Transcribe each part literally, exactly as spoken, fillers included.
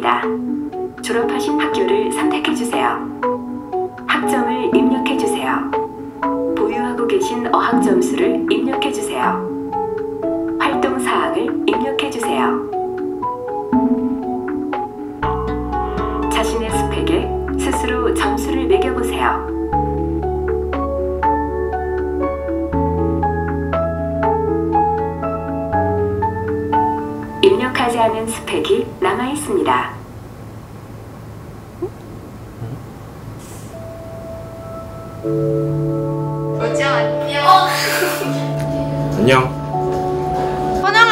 있습니다. 졸업하신 학교를 선택해주세요. 학점을 입력해주세요. 보유하고 계신 어학 점수를 입력해주세요. 활동 사항을 입력해주세요. 자신의 스펙에 스스로 점수를 매겨보세요. 입력하지 않은 스펙이 남아있습니다. 우지영 안녕. 안녕. 선영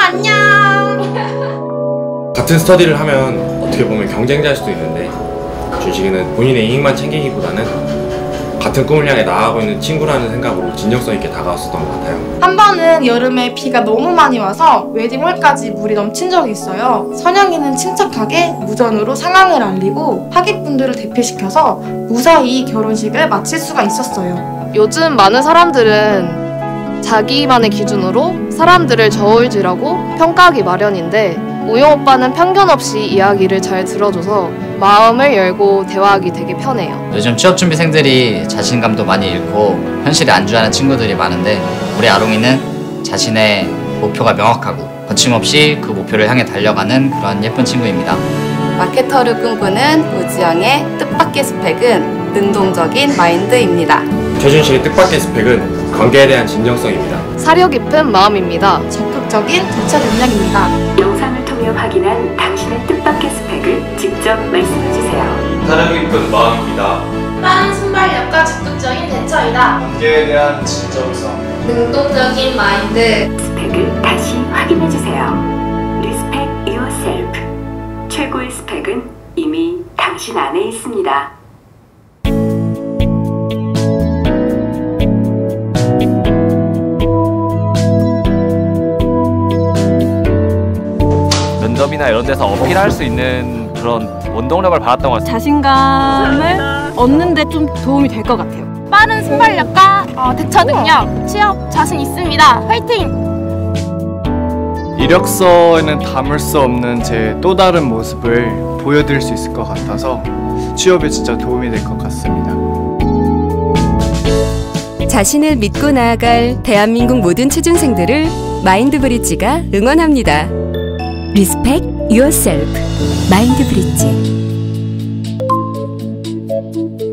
안녕. 같은 스터디를 하면 어떻게 보면 경쟁자일 수도 있는데 준식이는 본인의 이익만 챙기기보다는 같은 꿈을 향해 나아가고 있는 친구라는 생각으로 진정성 있게 다가왔었던 것 같아요. 한 번은 여름에 비가 너무 많이 와서 웨딩홀까지 물이 넘친 적이 있어요. 선영이는 침착하게 무전으로 상황을 알리고 하객분들을 대피시켜서 무사히 결혼식을 마칠 수가 있었어요. 요즘 많은 사람들은 자기만의 기준으로 사람들을 저울질하고 평가하기 마련인데 우영 오빠는 편견 없이 이야기를 잘 들어줘서 마음을 열고 대화하기 되게 편해요. 요즘 취업준비생들이 자신감도 많이 잃고 현실에 안주하는 친구들이 많은데 우리 아롱이는 자신의 목표가 명확하고 거침없이 그 목표를 향해 달려가는 그런 예쁜 친구입니다. 마케터를 꿈꾸는 우지영의 뜻밖의 스펙은 능동적인 마인드입니다. 최준식의 뜻밖의 스펙은 관계에 대한 진정성입니다. 사려 깊은 마음입니다. 적극적인 대처 능력입니다. 영상을 통해 확인한 당신의 뜻밖의 스펙을 직접 말씀해주세요. 사려 깊은 마음입니다. 빠른 순발력과 적극적인 대처이다. 관계에 대한 진정성. 능동적인 마인드. 스펙을 다시 확인해주세요. Respect yourself. 최고의 스펙은 이미 당신 안에 있습니다. 면접이나 이런 데서 어필할 수 있는 그런 원동력을 받았던 것 같아요. 자신감을 얻는 데 좀 도움이 될 것 같아요. 빠른 순발력과 어, 대처 능력. 취업 자신 있습니다. 화이팅! 이력서에는 담을 수 없는 제 또 다른 모습을 보여드릴 수 있을 것 같아서 취업에 진짜 도움이 될 것 같습니다. 자신을 믿고 나아갈 대한민국 모든 취준생들을 마인드브릿지가 응원합니다. Respect yourself. 마인드브릿지.